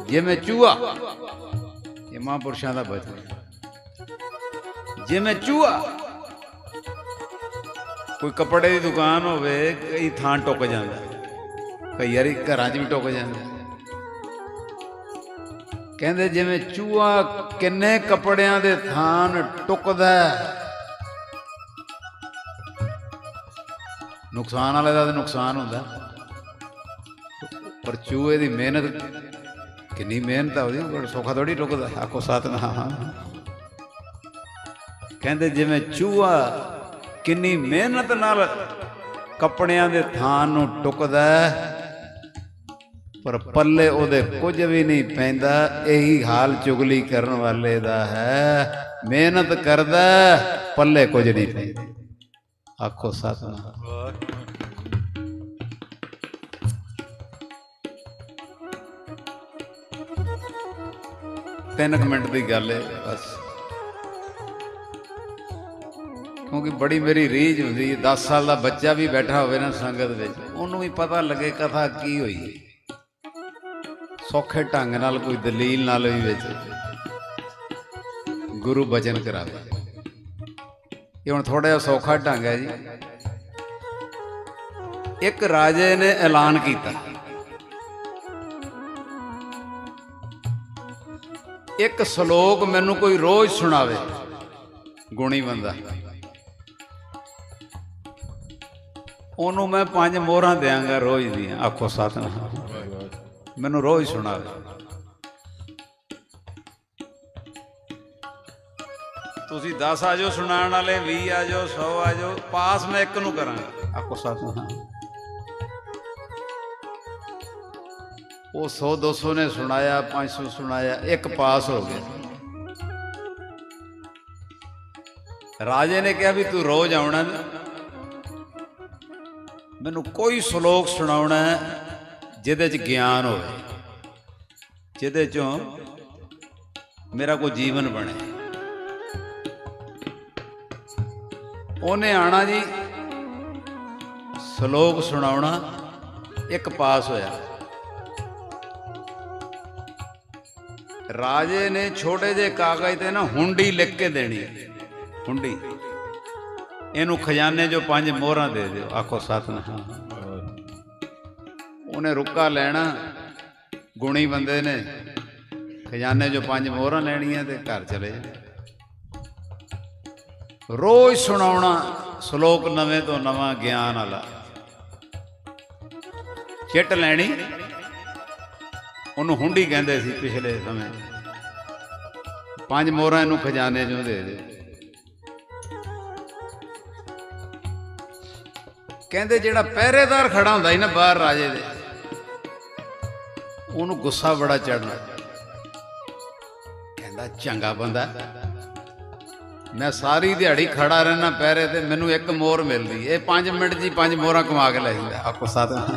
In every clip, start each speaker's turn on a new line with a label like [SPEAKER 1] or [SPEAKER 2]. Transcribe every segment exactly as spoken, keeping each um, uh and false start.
[SPEAKER 1] जिवें चूहा, ये महापुरुषों का बचन, जिवें चूहा कोई कपड़े की दुकान होवे कई थान टुक जाता, कई यार घर च भी टुक जाता, कहते जिवें चूहा किन्ने कपड़ियां दे थान टुकदा, नुकसान वाले का तो नुकसान होता, पर चूहे की मेहनत कितनी मेहनत है, सौखा थोड़ी टुकदा। आखो सतनाम। कहते जिवें चूहा किन्नी मेहनत नाल कपड़ियां दे थान नूं टुकदा, पर पल्ले उहदे कुछ भी नहीं पैंदा। यही हाल चुगली करन वाले दा है, मेहनत करदा पल्ले कुछ नहीं पैंदा। आखो सतनाम। तीन मिनट की गल है बस, क्योंकि बड़ी मेरी रीझ होंदी है। दस साल का बच्चा भी बैठा होवे ना संगत में, उन्होंने भी पता लगे कथा की हुई, सौखे ढंग नाल कोई दलील नाल भी विच गुरु बचन करावे। ये हुण थोड़ा जिहा सौखा ढंग है जी। एक राजे ने ऐलान किया, एक सलोक मैनू कोई रोज सुनावे, गुणी बंदा, ओनू मैं पांच मोहरां देंगा रोज दी। आखो सतनाम। मैनू रोज सुनावे। तुसी दस आ जाओ सुनाने वाले, भी आ जाओ, सौ आ जाओ, पास मैं एक नू करांगा। आखो सतनाम। वो सौ दो सौ ने सुनाया, पाँच सौ सुनाया, एक पास हो गया। राजे ने कहा भी तू रोज आना, मैनू कोई श्लोक सुनाना है जिहदे च ज्ञान हो, जिहदे चों मेरा कोई जीवन बने। उन्हें आना जी, श्लोक सुनाना, एक पास होया। राजे ने छोटे जे कागज ते ना हुंडी लिख के देनी, हुंडी, इनू खजाने जो पांच मोहरां दे दो। आखो सतनाम। उन्हें रुका लेना, गुणी बंदे ने खजाने जो पांच मोहरां लैनियां ते घर चले जाना। रोज सुनाउणा श्लोक नवें तो नवां ज्ञान वाला, चिट लैनी, उन्होंने हुंडी कहते सी पिछले समय, पांच मोहरां इनू खजाने चों दे दे। कहते जिहड़ा पहरेदार खड़ा हुंदा ही ना बाहर राजे दे, उन्होंने गुस्सा बड़ा चढ़ना। कहता चंगा बंदा, मैं सारी दिहाड़ी खड़ा रहना पहरे ते, मैनू एक मोहर मिलदी, ये पांच मिनट जी पांच मोहरां कमा के लै जांदा। आखो सतनाम।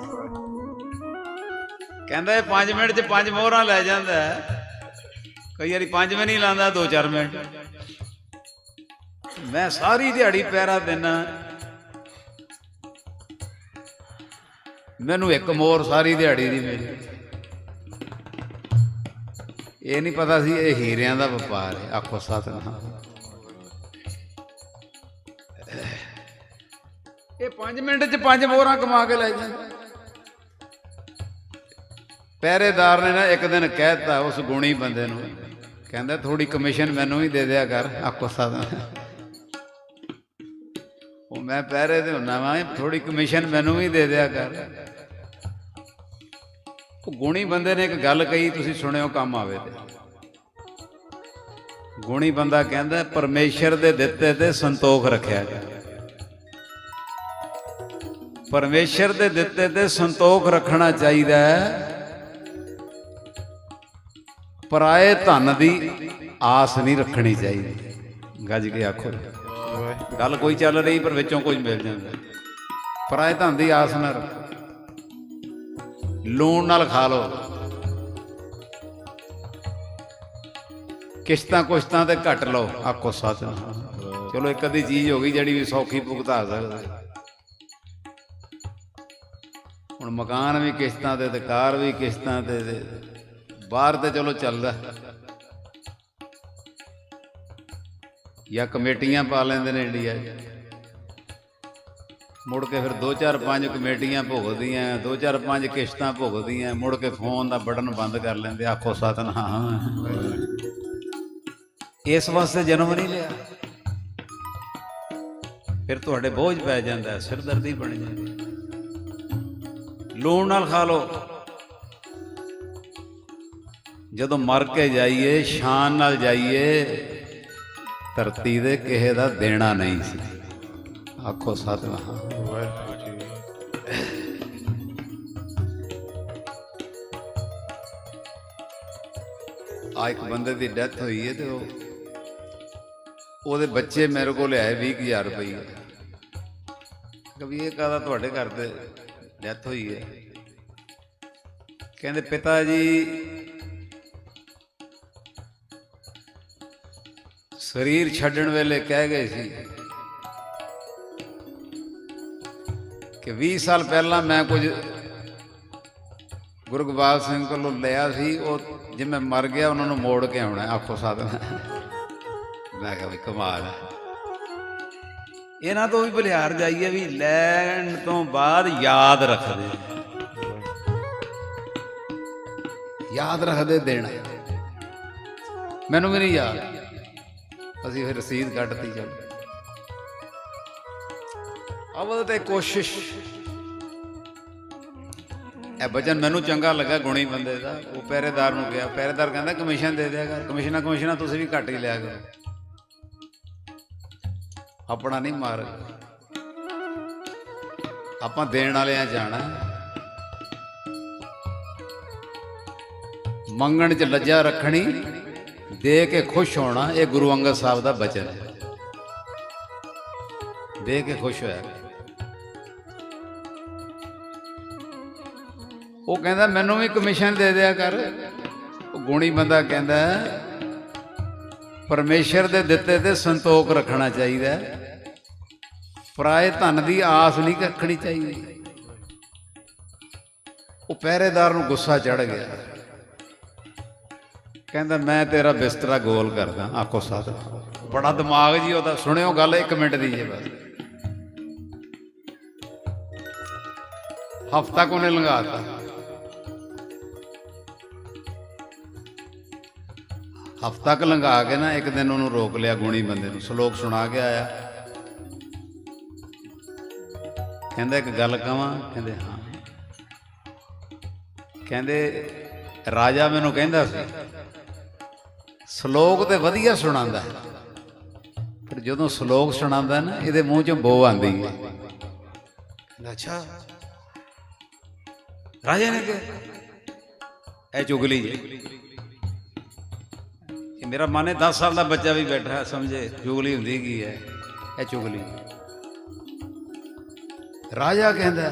[SPEAKER 1] कहता पांच मिनट च पांच मोहरां लै जांदा, कई बारी पांच में नहीं लांदा, दो चार मिनट। मैं सारी दिहाड़ी पैरा देना, मैनू एक मोहर सारी दिहाड़ी दी मिली। ये नहीं पता सी ये हीरियां दा व्यापार है। आखो सतनाम। ये पांच मिनट च पांच मोहरां कमा के लै जांदा। पहरेदार ने ना एक दिन कहता उस गुणी बंदे नूं, कहंदा थोड़ी कमीशन मैनू भी दे दिया कर। आखो सतनाम। वो मैं पहरे ते हुंदा वां, थोड़ी कमीशन मैनू भी दे दिया कर। गुणी बंदे ने एक गल कही, तुसीं सुणिओ, काम आवे ते। गुणी बंदा कहंदा परमेश्वर दे दित्ते ते संतोख रखिया कर। परमेश्वर दे दित्ते ते संतोख रखना चाहिए, पराए धन की आस नहीं रखनी चाहिए। गज के आखो, गल कोई चल रही पर विचों कुछ मिल जाता। पराए धन की आस ना रखो, लूण नाल खा लो, किश्तां कुश्तां ते घट लो। आखो सतनाम। चलो एक अद्धी चीज हो गई जिहड़ी भी सौखी भुगता सकदा। हुण मकान भी किश्तां ते, कार भी किश्तां ते, बाहर तो चलो चलता, या कमेटियां पा लेंदे ने इंडिया, मुड़ के फिर दो चार पांच कमेटियां भुगदियां, दो चार पांच किश्तां भुगदियां, मुड़ के फोन का बटन बंद कर लेंदे। आखो सतनाम। इस वास्ते जन्म नहीं लिया, फिर तुहाडे बोझ पै जाता है, सिरदर्दी बन जाती। लूण नाल खा लो, जदों मर के जाइए शान नाल जाइए, धरती दे किसे दा देना नहीं सी। आखो सतनाम। आ एक बंदे की डेथ हुई है, तो ਉਹਦੇ बच्चे मेरे को लियाए बीस हज़ार रुपये। कभी ये कहता ਤੁਹਾਡੇ घर से डेथ हुई है, कहते पिता जी शरीर छड्डण वेले कह गए सी कि बीस साल पहला मैं कुछ गुरु गोपाल सिंह को लिया सी, वो जे मैं मर गया उन्होंने मोड़ के आना। आखो साधना। मैं कहा भी कमाल है, इन्हां तो भी बलिहार जाइए भी लैण तो बाद याद रखते, याद रखते देना। मैनू भी नहीं याद, असी फिर रसीद कटती। चल अब तो कोशिश, ए बचन मैनू चंगा लगा गुणी बंदे का। वो पहरेदार नूं कहा, पहरेदार कहता कमीशन दे दिया कर, कमीशना कमीशना तुसीं भी घट ही लिया करो, अपना नहीं मार। आपां देण वालियां जाना, मंगण च लज्जा रखनी, दे के खुश होना। ये गुरु अंगद साहब का बचन है, दे के खुश होया। वो कहता मैनू भी कमीशन दे दिया कर। वो गुणी बंदा कहता परमेश्वर दे दिते ते संतोख रखना चाहिए, पराए धन की आस नहीं रखनी चाहिए। वो पहरेदार नूं गुस्सा चढ़ गया, कहता मैं तेरा बिस्तरा गोल करदा। आखो साथ बड़ा दिमाग जी ओदा। सुनियो गल एक मिनट दी जे बस। हफ्ता को ने लंघाता, हफ्ता क लंघा के ना एक दिन उन्होंने रोक लिया गुणी बंदे नूं, श्लोक सुना के आया। कहंदा एक गल कहां? कहंदे हाँ। कहंदे राजा मैनूं कहंदा सी श्लोक तो वधिया सुणांदा है, पर जदों श्लोक सुणांदा ना इहदे मूँह चों बो आंदी है। अच्छा राजा ने कहा ए चुगली जी, मेरा माने दस साल का बच्चा भी बैठा है समझे चुगली होंदी की है, ए चुगली। राजा कहंदा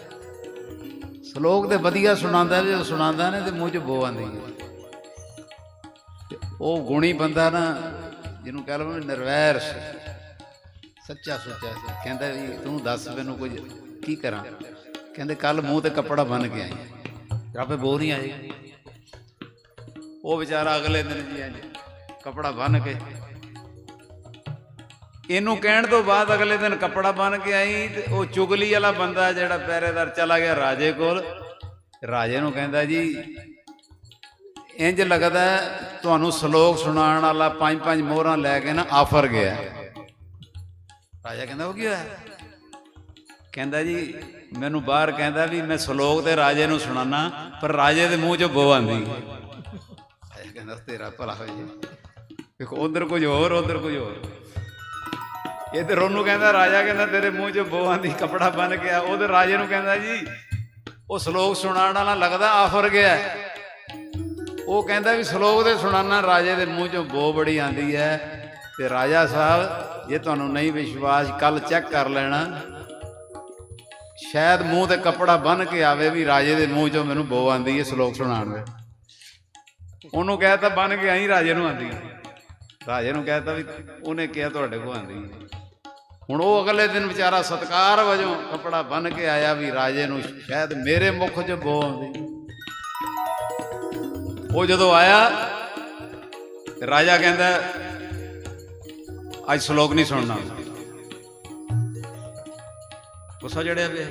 [SPEAKER 1] श्लोक तो वधिया सुणांदा, जो सुणांदा ने तो मूँह च बो आंदी है। वो गुणी बंदा ना जिन्हों कह लो निर्वैर सच्चा सुच्चा से, कहता भी तू दस मैनू कुछ की करा। कहते कल मूँह ते कपड़ा बन के आई, आपे बो नहीं आई। वो बेचारा अगले दिन जी आज कपड़ा बन के, इनू कहण तो बाद अगले दिन कपड़ा बन के आई। तो वो चुगली वाला बंदा जिहड़ा पहरेदार चला गया राजे कोल। राजे नूं कहंदा जी इंज लगदा तुहानूं श्लोक सुनाण वाला पंज पंज मोहरां लैके ना आफर गया। राजा कहंदा वो की होया? कहंदा जी मैनूं बाहर कहंदा भी मैं श्लोक ते राजे नूं सुणाना, पर राजे दे मूँह चों बो आंदी। राजा कहंदा तेरा भला हो जी, देखो उधर कुछ होर उधर कुछ होर। इधर ओनूं कहंदा राजा कहंदा तेरे मूँह चों बो आंदी, कपड़ा बन गया। उधर राजे नूं कहंदा जी वो श्लोक सुनाण वाला लगदा आफर गया। वो कहता भी श्लोक तो सुनाना, राजे के मूँह चों बो बड़ी आती है। तो राजा साहब जे तुहानूं नहीं विश्वास कल चैक कर लेना, शायद मूँह ते कपड़ा बन के आवे भी राजे के मूँह चों मैनूं बो आती है श्लोक सुनाण दे। उन्होंने कहता बन के आई, राजे नूं आती। राजे नूं कहता भी उन्हें कहा तुहाडे कोल आती। हुण वो अगले दिन बेचारा सत्कार वजों कपड़ा बन के आया भी राजे नूं शायद मेरे मुख च बो आती। वो जदों आया राजा कहता अज श्लोक नहीं सुनना, गुस्सा चढ़िया पे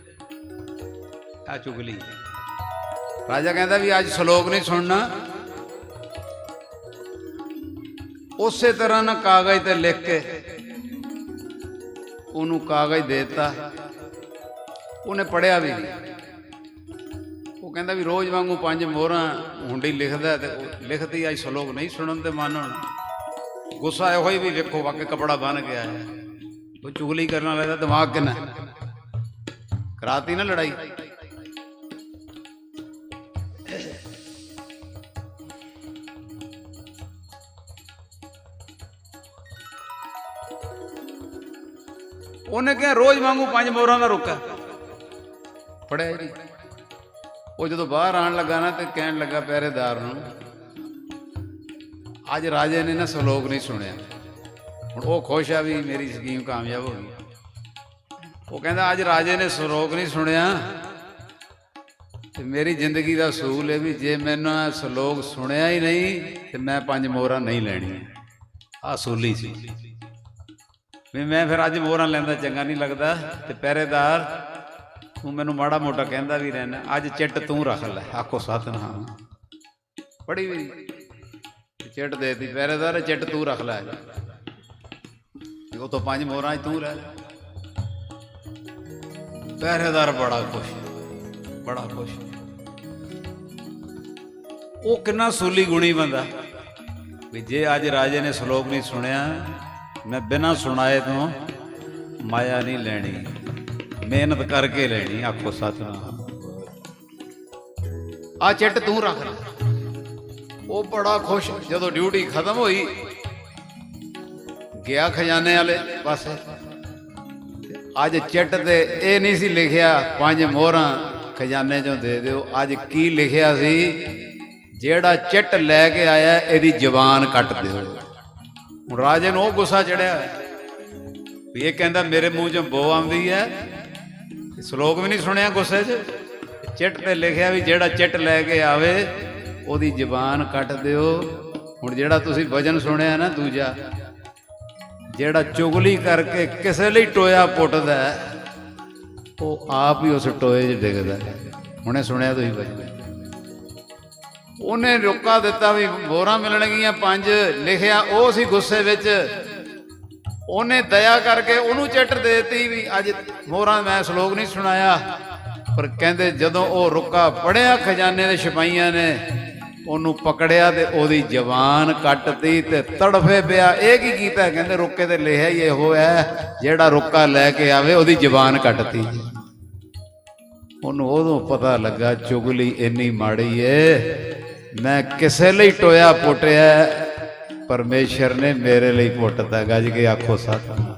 [SPEAKER 1] आ चुगली। राजा कहता भी अज श्लोक नहीं सुनना। उस तरह ना कागज ते लिख के उन्होंने कागज देता, उन्हें पढ़िया भी नहीं। वो कहता भी रोज़ वांगू पंज मोहरा हुंडी लिखता तो लिखती अज श्लोक नहीं सुनन ते मन होना। गुस्सा यो ही भी वेखो वाकई कपड़ा बन गया है। वो चुगली करना लगता दिमाग किन्ना कराती ना लड़ाई। उन्हें क्या रोज वांगू पंज मोहरा का रुका पढ़िया ही नहीं। वो जो बाहर आन लगा ना तो कह लगा पहरेदार नूं अज राजे ने ना श्लोक नहीं सुनिया। हुण वो खुश है भी मेरी स्कीम कामयाब हो गई। वो कहता अज राजे ने श्लोक नहीं सुनिया तो मेरी जिंदगी का असूल है भी जे मैंने श्लोक सुनिया ही नहीं तो मैं पंज मोहरा नहीं लैनी। असूली सी भी मैं फिर अज मोहरा लैंदा चंगा नहीं लगता। तो पहरेदार तू मैनू माड़ा मोटा कहता भी रहना, अज चिट तू रख लै। आखो सतनाम। पढ़ी भी चिट देती पहरेदार चिट तू रख लै। वो तो पंज मोहरा तू रह। पहरेदार बड़ा खुश बड़ा खुश। वो कितना सूली गुणी बंदा भी जे अज राजे ने श्लोक नहीं सुनिया मैं बिना सुनाए तो माया नहीं लैनी, मेहनत करके लैनी। आखो सतनाम। आ चिट तू रख ले। वो बड़ा खुश। जदों ड्यूटी खत्म हुई गया खजाने वाले पासे। अज चिट ते ये नहीं सी लिखिया पंज मोहरा खजाने चों दे दिओ। अज की लिखिया सी जेड़ा चिट लैके आया इहदी जबान कट दिओ। हुण राजे नूं गुस्सा चढ़िया भी ये कहता मेरे मूँह चों बो आउंदी है, श्लोक भी नहीं सुनिया गुस्से च। चिट ते लिखिया भी जेड़ा चिट लैके आवे ओदी जबान कट दिओ। हुण जेड़ा तुसीं वजन सुनिया ना दूजा जेड़ा चुगली करके किसे लिए टोया पुटदा वो आप ही उस टोए च डिगदा। हुणे सुनिया तुसीं वजन उन्हें रोका दिता भी मोहरा मिलणगियां पंज लिखिया वो सी गुस्से विच। उन्हें दया करके उन्होंने चिट देती भी अज मोहरा मैं श्लोक नहीं सुनाया। पर कहते जदों वो रुका पढ़िया खजाने के सिपाहियां ने उन्होंने पकड़िया तो ओदी जबान कटती ते तड़फे पिया। ये की कीता कहते रुके ते लिखिया ही इहो है जेड़ा रुका लैके आवे ओदी जबान कटती। उन्होंने उदों पता लगा चुगली इन्नी माड़ी है। मैं किसे लिए टोया पुटिया परमेश्वर ने मेरे लिए पुटता। गज के आखो सतनाम।